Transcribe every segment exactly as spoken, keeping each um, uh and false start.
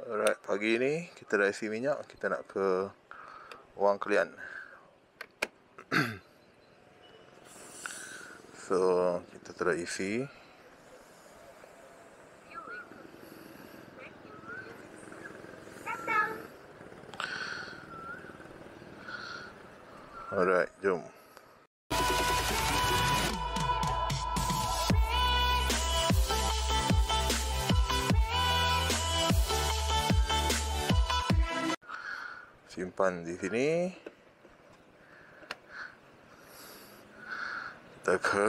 Alright, pagi ni kita dah isi minyak, kita nak ke Wang Kelian. So, kita telah isi. Alright, jom. Simpan di sini. Kita ke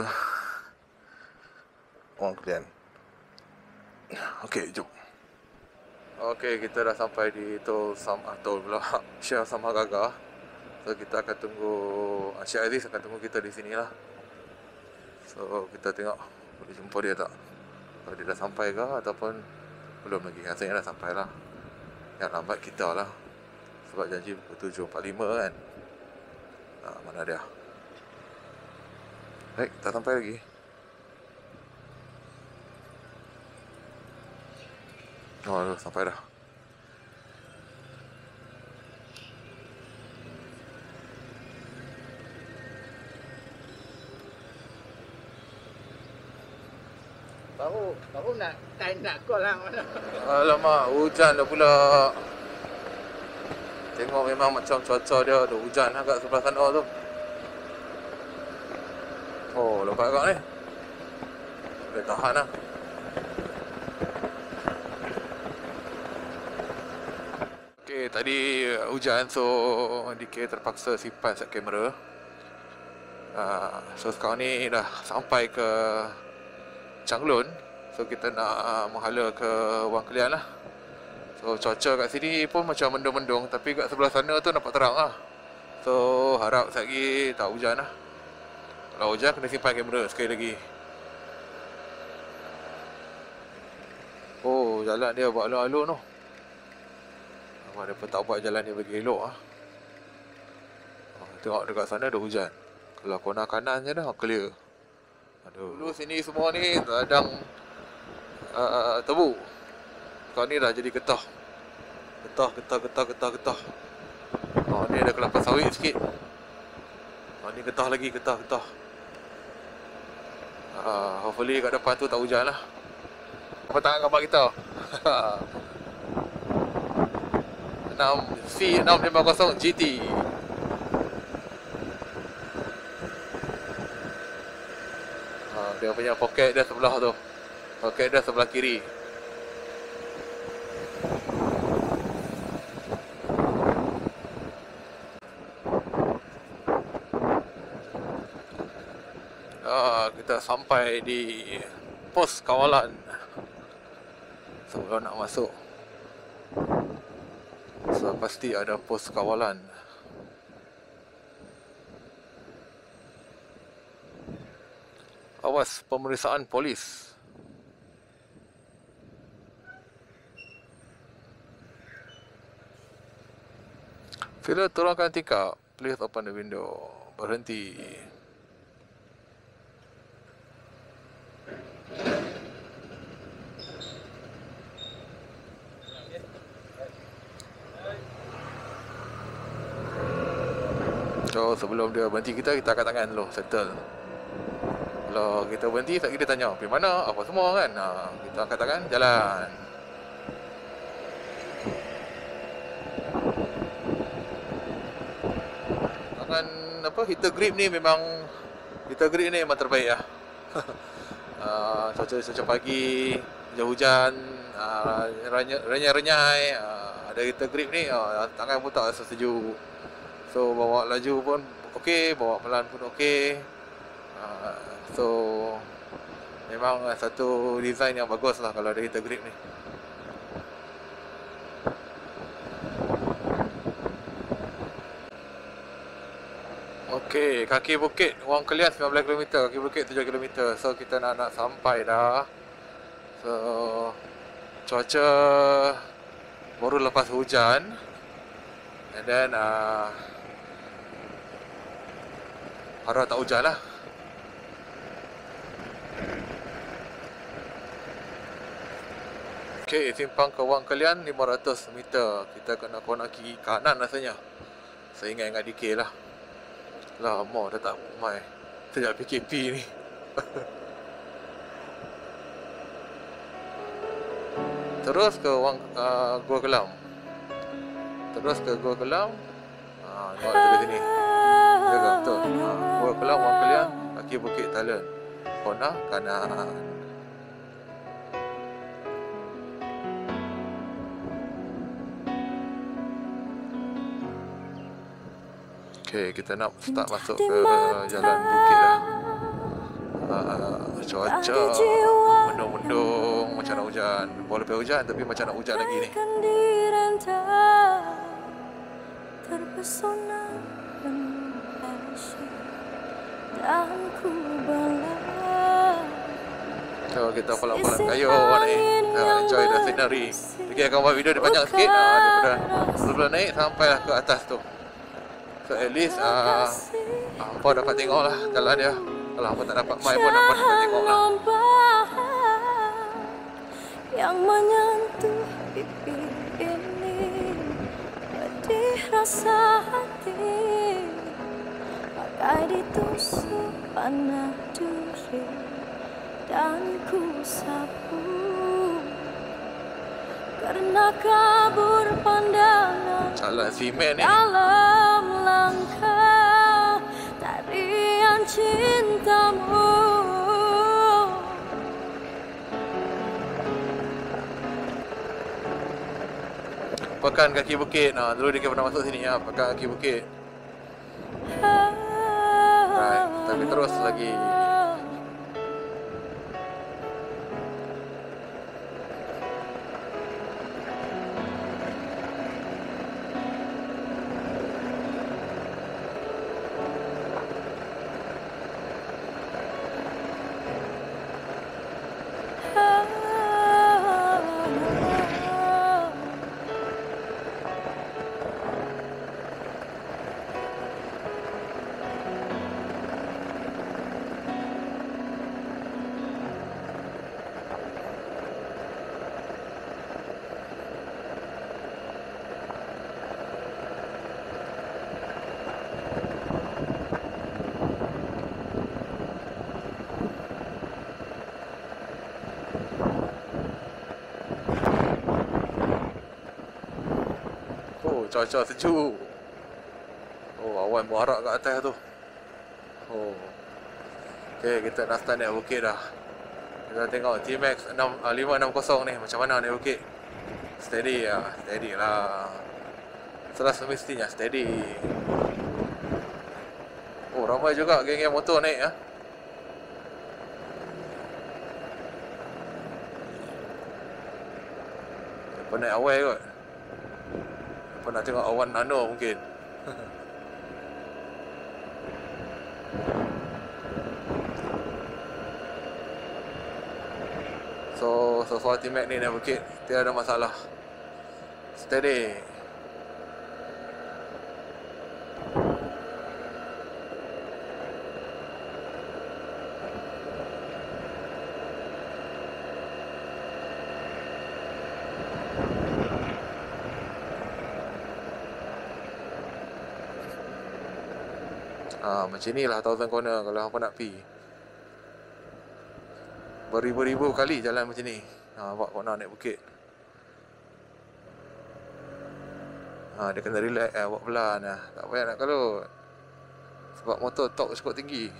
Wang Kelian. Okey, jom. Okey, kita dah sampai di Tol Sam Tol pula. Syah Samha Gaga. So kita akan tunggu Syah Aziz akan tunggu kita di sini lah. So kita tengok boleh jumpa dia tak. Kalau dia dah sampai ke ataupun belum lagi. Rasanya dah sampai lah. Yang lambat kita lah. Sebab janji pukul tujuh empat puluh lima kan. Ha, mana dia? Baik, tak sampai lagi. Oh, aduh, sampai dah. Baru, baru nak time nak call lah mana. Alamak, hujan dah pula. Tengok memang macam cuaca dia ada hujan agak sebelah sana tu. Oh, lepas agak ni. Boleh tahan lah. Okay, tadi hujan so D K terpaksa simpan set kamera. Uh, so sekarang ni dah sampai ke Changlun. So kita nak uh, menghala ke Wang Kelian lah. So cuaca kat sini pun macam mendung-mendung, tapi kat sebelah sana tu nampak terang lah. So harap sekejap lagi tak hujan lah. Kalau hujan kena simpan kamera sekali lagi. Oh, jalan dia buat alun-alun tu. Nampak dia pun tak buat jalan dia bagi elok lah. Oh, tengok dekat sana ada hujan. Kalau corner kanan je dah clear. Aduh, dulu sini semua ni ladang uh, tebu. Sekarang ni dah jadi getah. Getah, getah, getah, getah, getah. Oh, ni ada kelapa sawit sikit. Oh, ni getah lagi, getah, getah. Uh, hopefully kat depan tu tak hujan lah. Apa tangan gambar kita? enam C enam lima kosong G T. Uh, dia punya poket dia sebelah tu. Poket dia sebelah kiri. Kita sampai di pos kawalan sebelum nak masuk. So pasti ada pos kawalan. Awas pemeriksaan polis. Sila turunkan tingkap. Please open the window. Berhenti. So sebelum dia berhenti kita, kita angkat tangan dulu, settle. Kalau kita berhenti, tak kita tanya pergi mana, apa semua kan. Ha, kita angkat tangan, jalan. Tangan apa, heater grip ni memang, heater grip ni memang terbaik lah. uh, Cuaca-cuaca pagi, hujan-hujan, uh, renyai-renyai, uh, ada heater grip ni, uh, tangan pun tak rasa sejuk. So bawa laju pun okey, bawa pelan pun okey. Uh, so memang satu design yang bagus lah kalau ada heater grip ni. Okey, kaki bukit Wang Kelian sembilan belas kilometer, kaki bukit tujuh kilometer. So kita nak nak sampai dah. So cuaca baru lepas hujan. And then uh, harap tak hujan lah. Okey, simpang ke wang kalian lima ratus meter. Kita kena corner kiri kanan rasanya. Saya ingat-ingat dikir lah. Lama dah tak mai. Sejak P K P ni. Terus ke wang uh, Gua Kelam. Terus ke Gua Kelam. Ah, nampak dekat sini. Ya ke? Betul. Ah, Gua Kelam, wang kalian, kaki Bukit Talent. Corner kanan. Okay, kita nak start masuk ke jalan bukit dah. Uh, cuaca mendung-mendung, macam nak hujan. Boleh lepas hujan tapi macam nak hujan lagi ni. Terpesona dan ku bela. So, kita pelan-pelan kayu ni. Kita enjoy the scenery. Okay, akan buat video dia panjang sikit uh, daripada sebelum naik sampailah ke atas tu. So at least uh, apa dapat tengok lah. Kalau dia, kalau apa tak dapat mai pun apa dapat tengok lah. Yang menyentuh pipi ini, pedih rasa hati, bagai ditusuk panah duri, dan ku sapu karena kabur pandangan Jalan simen ni. dalam langkah tarian cintamu. Pekan kaki bukit. Nah, dulu dia pernah masuk sini ya, pekan kaki bukit. Right, tapi terus lagi. Cuaca sejuk. Oh, awan muarak kat atas tu. Oh. Okay, kita dah start naik bukit dah. Kita tengok T-Max lima enam kosong ni macam mana naik bukit. Steady lah, steady lah. Setelah semestinya steady. Oh, ramai juga geng-geng motor naik ya. Lepas naik awal kot. Apa nak tengok awan nano mungkin. So, so far T-Max ni naik bukit tiada ada masalah. Steady. Ah, macam ni lah Thousand Corner kalau apa nak pi. Beribu-ribu kali jalan macam ni. Ha, buat corner naik bukit. Ha, dia kena relax eh, buat pelan lah. Tak payah nak kalut. Sebab motor torque cukup tinggi.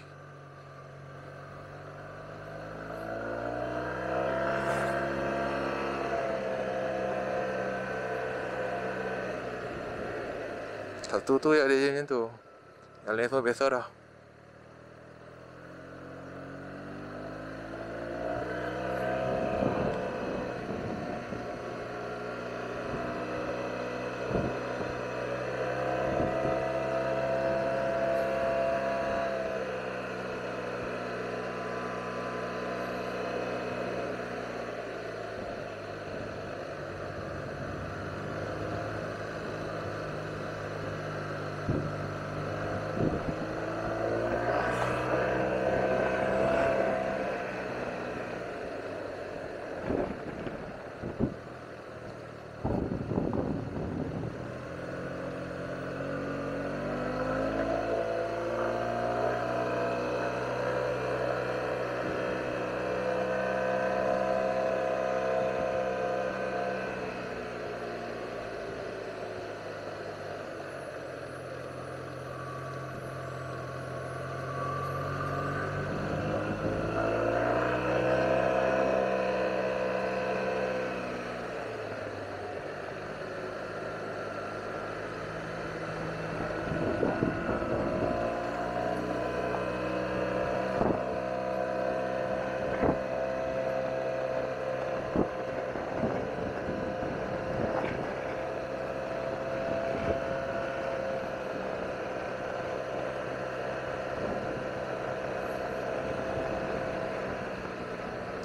Satu tu yang dia macam tu. Yang lain semua biasa dah.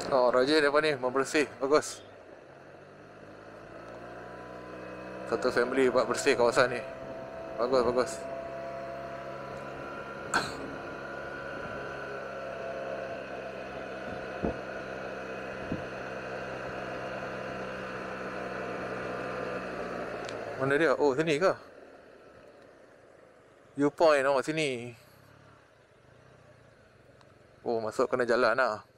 Oh, rajin apa ni? Membersih. Bagus. Satu family buat bersih kawasan ni. Bagus, bagus. Mana dia? Oh, sini ke? Viewpoint, oh sini. Oh, masuk kena jalan lah.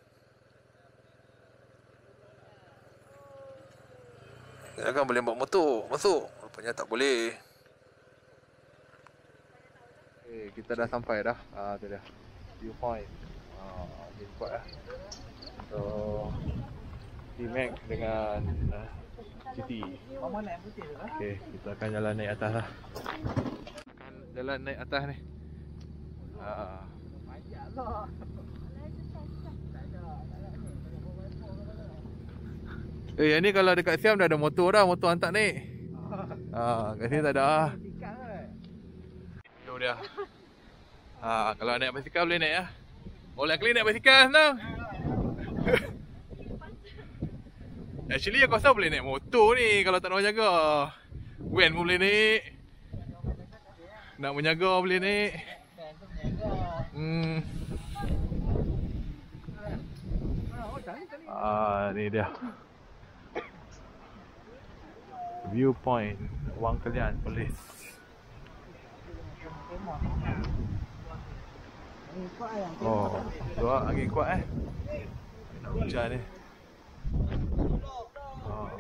Kan boleh bawa motor masuk. Rupanya tak boleh. Okay, kita dah sampai dah. Ah, tu dia. Viewpoint. Ah, ni kuat lah. So, T-Max dengan uh, G T. Mama naik putih tu lah. Okay, kita akan jalan naik atas lah. Akan jalan naik atas ni. Ah. Banyak lah. Eh, yang ni kalau dekat Siam dah ada motor dah, motor hantar naik. Ah, kat sini tak ada ah. Itu dia. Ah, kalau naik basikal boleh naik ah. All likely naik basikal senang. Actually aku rasa boleh naik motor ni kalau tak nak jaga. Van pun boleh naik. Nak menjaga boleh naik. Hmm. Ah, ni dia. Viewpoint Wang Kelian Polis. Oh, luar angin kuat eh. Nak hujan ni. Oh.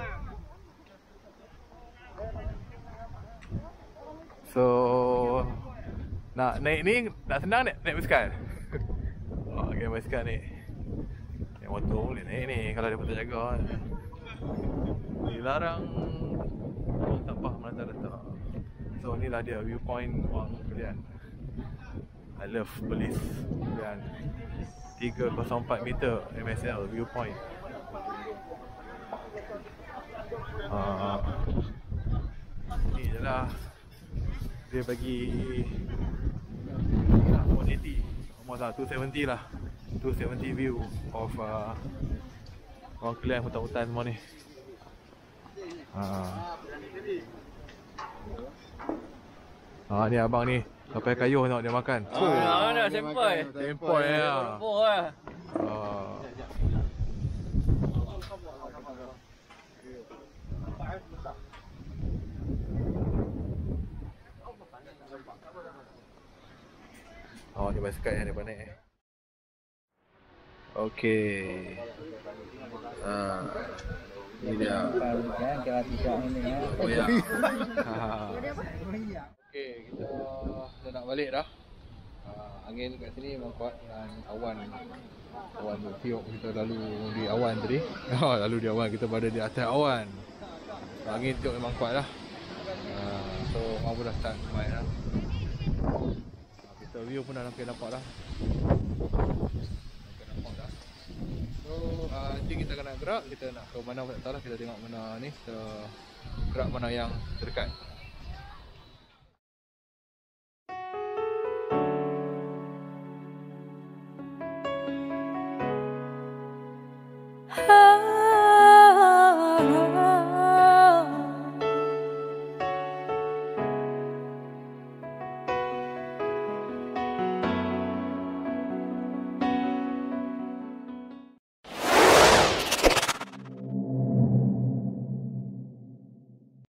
So nak naik ni nak senang naik, naik basikal. Oh, okay, basikal ni. Naik motor boleh naik ni kalau dia patut jaga. Dilarang orang tak faham mana tak letak. So inilah dia viewpoint Wang Kelian. I love Polis dan tiga kosong empat meter M S L viewpoint. Uh, ni je lah. Dia bagi one eighty, almost lah, two seventy lah. two seventy view of uh, Wang Kelian, hutan-hutan semua ni. Haa. Ah, ni abang ni sampai kayu tengok dia makan. Oh, ah, nak sempoi. Sempoi ya. Oh ah. Ah. Oh, ni basikal yang dia panik. Okey. Ah. Ini dia. Kan kalau tidak ini ya. Oh ya. Okey, kita dah nak balik dah. Uh, angin kat sini memang kuat dengan awan. Awan bertiup, kita lalu di awan tadi. Oh, lalu di awan, kita berada di atas awan. Angin tiup memang kuat lah. Uh, so, orang pun dah start main lah. Uh, kita view pun dah nampak nampak dah. So, uh, nanti kita akan nak gerak, kita nak ke mana pun tak tahu lah, kita tengok mana ni, kita gerak mana yang terdekat.